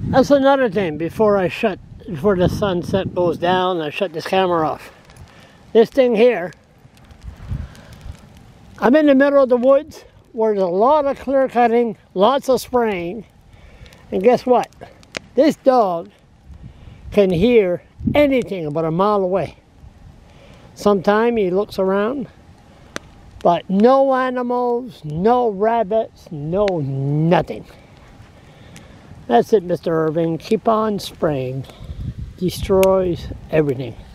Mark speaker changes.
Speaker 1: That's another thing before the sunset goes down, I shut this camera off. This thing here, I'm in the middle of the woods where there's a lot of clear cutting, lots of spraying, and guess what? This dog can hear anything about a mile away. Sometimes he looks around, but no animals, no rabbits, no nothing. That's it, Mr. Irving. Keep on spraying. Destroys everything.